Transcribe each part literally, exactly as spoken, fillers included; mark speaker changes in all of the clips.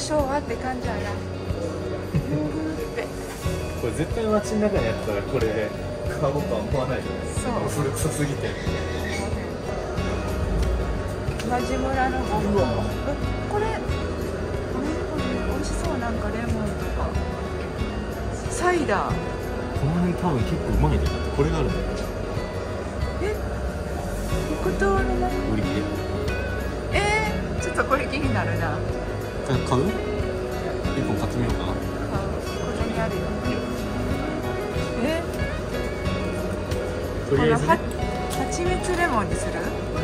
Speaker 1: 昭和って感じやな。ヨーグルって。
Speaker 2: これ絶対街の中にやったらこれ買おうとは思わないよね。
Speaker 1: そう。
Speaker 2: 古臭すぎて。
Speaker 1: 馬路村のゴム。これ。美味しそう、なんかレモンとか。サイダー。
Speaker 2: この辺多分結構うまいね。これがあるんだよ。
Speaker 1: え。黒糖の何。
Speaker 2: 売り切れ。
Speaker 1: えー、ちょっとこれ気になるな。
Speaker 2: 買う？一本買ってみようかな。
Speaker 1: ここにあるよ。え？
Speaker 2: とりあえずね。
Speaker 1: 蜂蜜レモンにする？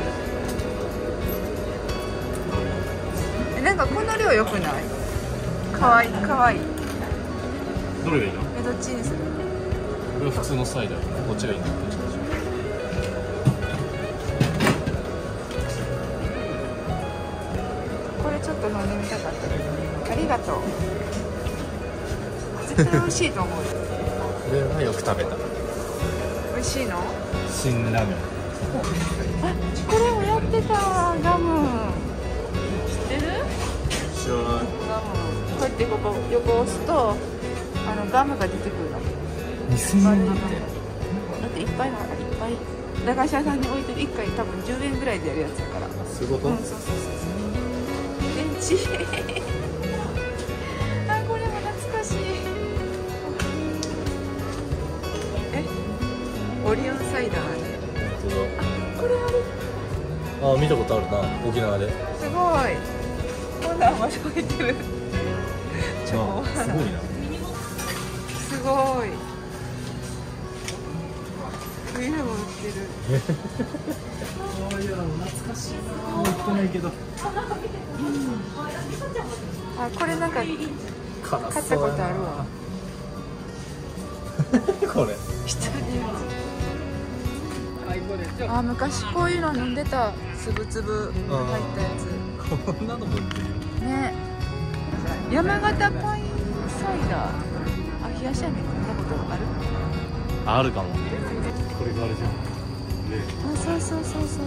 Speaker 1: え、なんかこの量良くない？可愛い可愛い。
Speaker 2: どれがいいの？
Speaker 1: え、どっちにする？
Speaker 2: これは普通のサイダー。どっちがいいんだって。
Speaker 1: これちょっと飲んでみたかった。ありがとう。絶対美味しいと思う。
Speaker 2: これはよく食べた。
Speaker 1: 美味しいの？
Speaker 2: 辛ラーメン。
Speaker 1: あ、これもやってたガム。知ってる？
Speaker 2: 知らない。
Speaker 1: ガム。こうやってここ横押すとあのガムが出てくるの。
Speaker 2: にせんえんだって。
Speaker 1: だっていっぱいのいっぱい駄菓子屋さんに置いてるいっかい多分じゅうえんぐらいでやるやつだから。
Speaker 2: そういうこと？
Speaker 1: うん、そうそうそうそう。電池。あ、これも懐かしい。え、オリオンサイダーね。
Speaker 2: 本当だ。
Speaker 1: あ、これある。
Speaker 2: あ、見たことあるな、沖縄で。
Speaker 1: すごい。こんなん間違えてる。
Speaker 2: すごいな。
Speaker 1: すごい。こういうのも売ってる。
Speaker 2: ああ、いや、懐かしいな。売ってないけど。
Speaker 1: あ、これなんか買ったことあるわ。
Speaker 2: これ。
Speaker 1: あ、昔こういうの飲んでた。つぶつぶ入ったやつ。
Speaker 2: こんなのも売ってるよ。
Speaker 1: ね。山形パインサイダー。あ、冷やし飴飲んだことある？
Speaker 2: あるかも。これがあるじゃん。ね。
Speaker 1: あ、そうそうそうそうそう。こ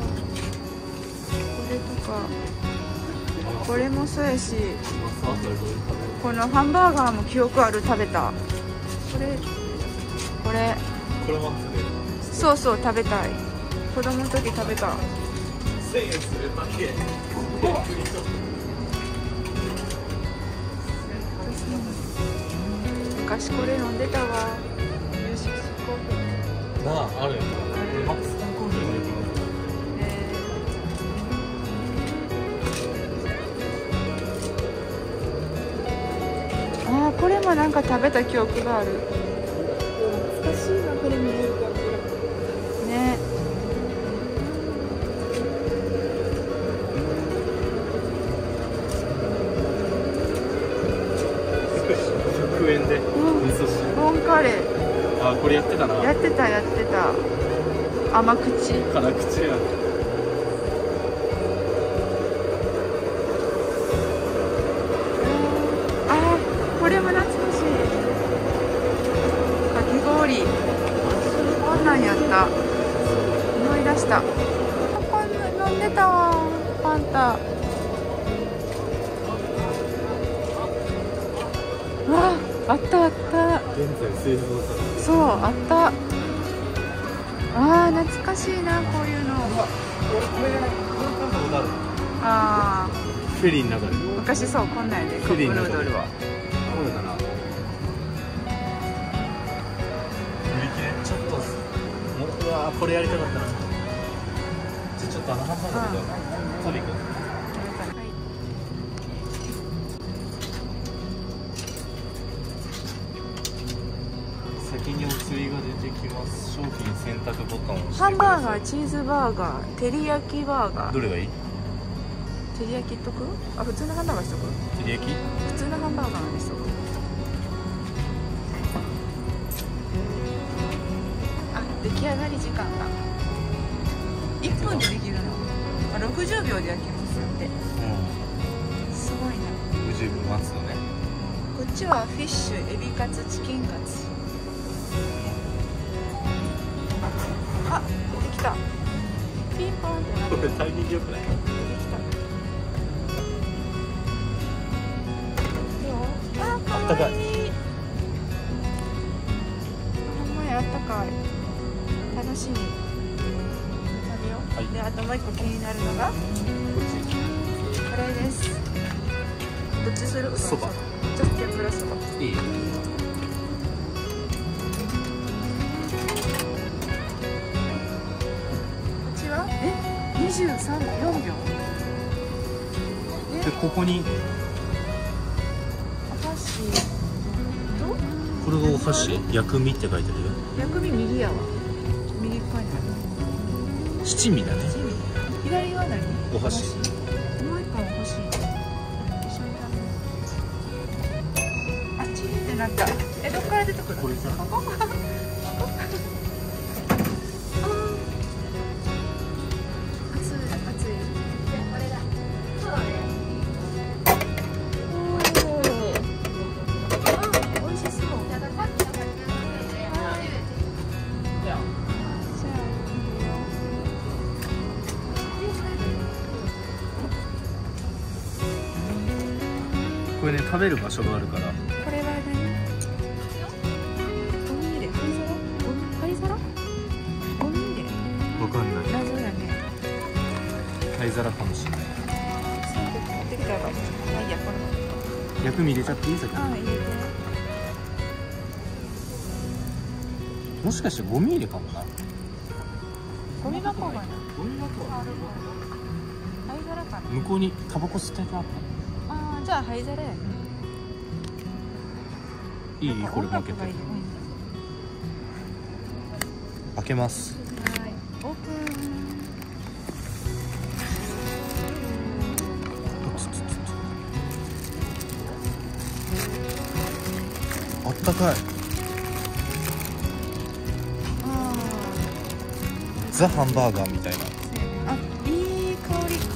Speaker 1: れとか。これもそうやし。このハンバーガーも記憶ある、食べた。これ。これ。
Speaker 2: これもね。
Speaker 1: そうそう、食べたい。子供の時食べた。
Speaker 2: せんえんするだけ。
Speaker 1: 昔これ飲んでたわ。よし、こう。
Speaker 2: なあ、あるよ。マックスタンコーヒーもよく飲む。
Speaker 1: ああ、これもなんか食べた記憶がある。懐かしいな、これも。ね。
Speaker 2: ひゃくえんで味噌汁。
Speaker 1: ボンカレー。
Speaker 2: あ、これやってたな。
Speaker 1: やってたやってた。甘口。
Speaker 2: 辛口や。
Speaker 1: あ、これも懐かしい。かき氷。こんなんやった。思い出した。こんなん飲んでたわ。ファンタ。わあ、あったあった。
Speaker 2: 現在製造されてる。
Speaker 1: そう、あった。ああ、懐かしいな、こういうの。ああ。
Speaker 2: フェリーの中で。
Speaker 1: 昔そう、こんなんやで、カップヌードルは。
Speaker 2: そうだな。売り切れ。ちょっと。うわー、これやりたかったな。じゃ、ちょっとあのハンバーガーで取り行こう。先にお釣りが出てきます。商品選択ボタンを押してください。
Speaker 1: ハンバーガー、チーズバーガー、照り焼きバーガー。
Speaker 2: どれがいい？
Speaker 1: 照り焼きっとく？あ、普通のハンバーガーしとく？
Speaker 2: 照り焼き？
Speaker 1: 普通のハンバーガーにしとく。あ、出来上がり時間がいっぷんでできるの。あ、ろくじゅうびょうで焼きますって。
Speaker 2: うん。
Speaker 1: すごいな。
Speaker 2: ろくじゅうびょう待つのね。
Speaker 1: こっちはフィッシュ、エビカツ、チキンカツ。あ、出てきた。ピンポンってなってる。
Speaker 2: これタイミング良くない？
Speaker 1: 出てきた。
Speaker 2: ったかい。
Speaker 1: ほんまや、あったかい。楽しみ。食べよう。
Speaker 2: はい、
Speaker 1: で、あともう一個気になるのがこれです。どっちする？
Speaker 2: そば。
Speaker 1: ちょっと天ぷらそば。
Speaker 2: いい。
Speaker 1: え、にじゅうさん、よんびょう。
Speaker 2: で、ここに
Speaker 1: お箸と
Speaker 2: これがお箸、薬味って書いてあるよ。
Speaker 1: 薬味右やわ。右っぽいな。
Speaker 2: 七味だね。
Speaker 1: 左は何？
Speaker 2: お箸。
Speaker 1: もう一本欲しい。一緒に食べる。あ、チーってなった。え、どっから出てくる？
Speaker 2: これさ。
Speaker 1: ここ？
Speaker 2: これね、食べる場所があるから。
Speaker 1: これは何？ゴミ入れ？灰皿？ゴミ灰皿？ゴミ入れ？
Speaker 2: わかんない。
Speaker 1: 謎だね。
Speaker 2: 灰皿かもしれない。
Speaker 1: そう持ってきたらばいい。まあいいや、これ。
Speaker 2: 薬味入れちゃっていい？先に。
Speaker 1: ああ、入れて。
Speaker 2: もしかしてゴミ入れかもな。
Speaker 1: ゴミ箱がない。
Speaker 2: ゴミ箱はある。
Speaker 1: 灰皿かな。
Speaker 2: 向こうにタバコ吸ってた。
Speaker 1: ああ、じゃあ灰皿やね。
Speaker 2: いい？これ開けて。開けます。
Speaker 1: はい、オープン。
Speaker 2: あったかい。ザ・ハンバーガーみたいな。
Speaker 1: あ、いい香り。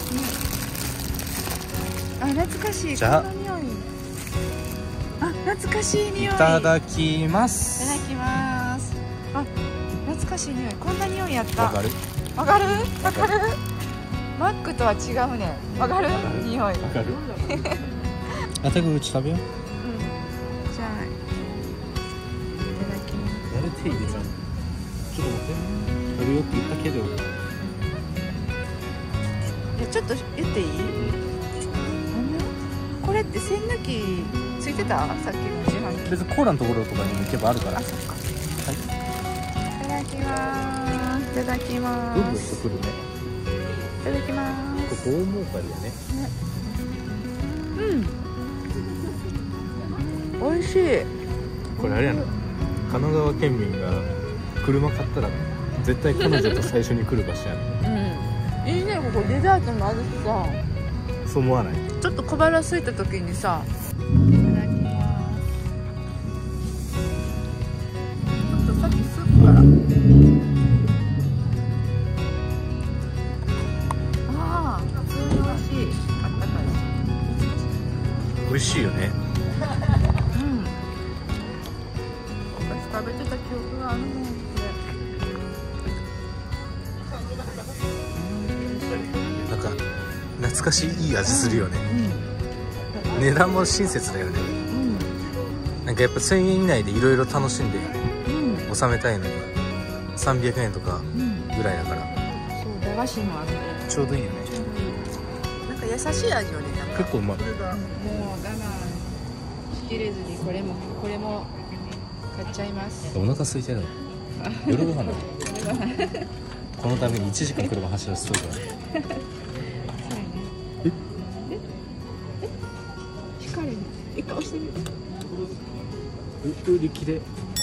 Speaker 1: あ、懐かしい。
Speaker 2: じゃあ、
Speaker 1: この匂い。あ、懐かしい匂い。
Speaker 2: いただきます。
Speaker 1: いただきます。あ、懐かしい匂い。こんな匂いやった。
Speaker 2: わかる？
Speaker 1: わかる？わかる？マックとは違うね。わかる？匂い。わ
Speaker 2: かる？あ、たくうち食べよう。
Speaker 1: うん。じゃあ、いただきます。
Speaker 2: やれ手入れちゃう。ちょっと待って。食べようって言ったけど。
Speaker 1: いや、ちょっと言っていい？うん、これって栓抜きついてた？さっきの自販機。
Speaker 2: 別にコーラのところとかに行けばあるから。
Speaker 1: あ、そっか。
Speaker 2: はい。
Speaker 1: いただきます。いただきま
Speaker 2: どんどん
Speaker 1: す。
Speaker 2: してくるね。
Speaker 1: いただきます。
Speaker 2: ここ大儲かりだね。
Speaker 1: ね。うん。美味しい。
Speaker 2: これあれやな。神奈川県民が車買ったら絶対彼女と最初に来る場所やな。
Speaker 1: うん。いいね、ここデザートもあるしさ。
Speaker 2: そう思わない？
Speaker 1: ちょっと小腹空いた時にさ。いただきます。ちょっとさっきスープから。ああ、普通に美味しい。あったかいし。
Speaker 2: 美味しいよね。
Speaker 1: うん。私食べてた記憶があるもんで。
Speaker 2: なんか懐かしいいい味するよね。うん、値段も親切だよね。うん、なんかやっぱせんえん以内でいろいろ楽しんで収めたいのにさんびゃくえんとかぐらいだから、
Speaker 1: うん、そう駄菓子もあって
Speaker 2: ちょうどいいよね。
Speaker 1: なんか優しい味よね。なんか
Speaker 2: 結構うまい。
Speaker 1: もう我慢しきれずにこれもこれも買っちゃいます。
Speaker 2: お腹空いてるの。夜ご飯だ。このためにいちじかん車走らせといた。そうやね。え？え？
Speaker 1: え？光る。一回押してみて。
Speaker 2: 売り切れ。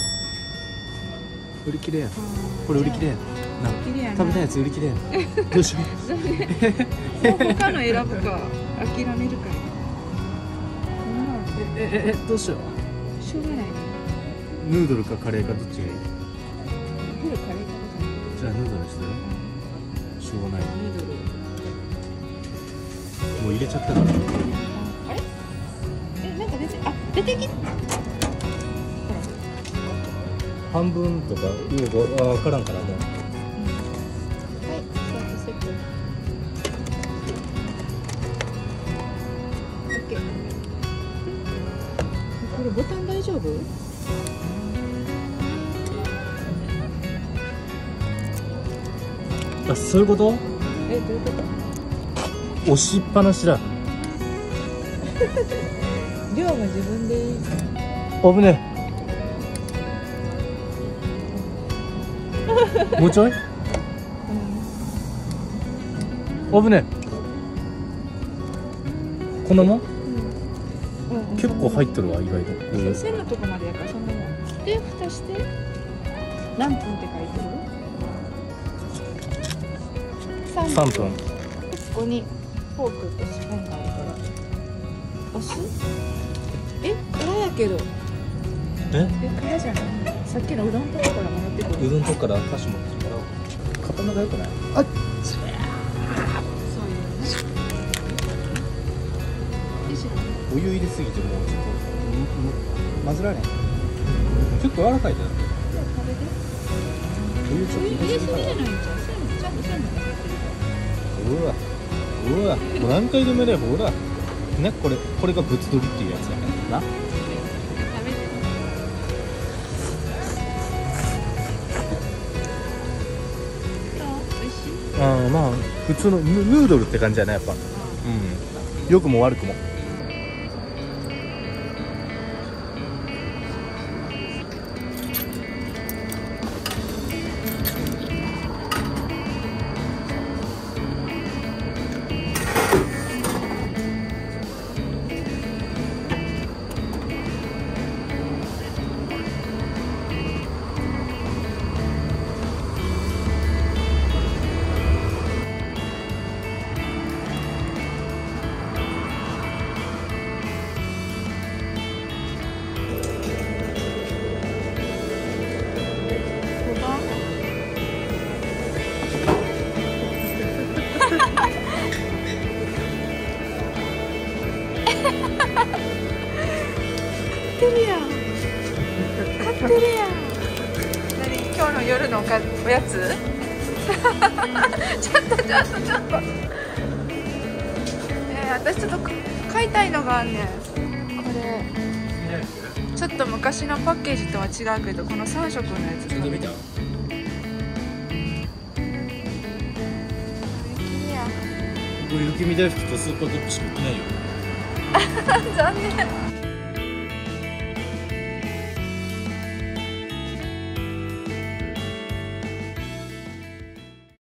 Speaker 2: 売り切れやん。これ売り切れやん。な、食べたやつ売り切れやん。どうしよう。
Speaker 1: もう他の選ぶか諦めるか。
Speaker 2: えええどうしよ
Speaker 1: う。しょうがないね。
Speaker 2: ヌードルかカレーかどっちがいい？
Speaker 1: ヌードルカレーか
Speaker 2: じゃあヌードルしてよ。しょうがない。
Speaker 1: ヌードル。
Speaker 2: もう入れちゃったから。
Speaker 1: あれ？え、なんか出て、あ、出てき。
Speaker 2: 半分とかよくわからんからね。
Speaker 1: はい、セットセット。オッケー。 ボタン大丈夫？
Speaker 2: あ、そういうこと？
Speaker 1: え、どういうこと？
Speaker 2: 押しっぱなしだ。
Speaker 1: 量も自分でいい。
Speaker 2: 危ねえ。もうちょい？危ねえ。こんなもん？
Speaker 1: うん、
Speaker 2: 結構入ってるわ、意外と。
Speaker 1: 線のとこまでやからそんなもん。で、蓋して何分って書いてる？
Speaker 2: さんぷん。
Speaker 1: ここにフォークとスプーンがあるから押す？え、空やけど。
Speaker 2: え？
Speaker 1: え、空じゃない？さっきのうどんとこからもらってくる。
Speaker 2: うどんとこから箸持ってもらおう。刀が良くない？あっ。お湯入れすぎてもうちょっと混ぜられん。結構柔らかいじゃん。お湯ちょっと入れすぎたら。うわうわ、もう何回でもやればほらね、これこれがぶつ取りっていうやつだからな。ああ、まあ普通のヌードルって感じじゃないやっぱ。うん。良くも悪くも。
Speaker 1: 買ってるやん。買ってるやん。何？今日の夜のおかおやつ？ちょっとちょっとちょっと。えー、私ちょっと買いたいのがあんねん。これちょっと昔のパッケージとは違うけど、このさん色のやつ食べて。
Speaker 2: これ雪見大福とスーパードッグしか売ってないよ。
Speaker 1: 残念。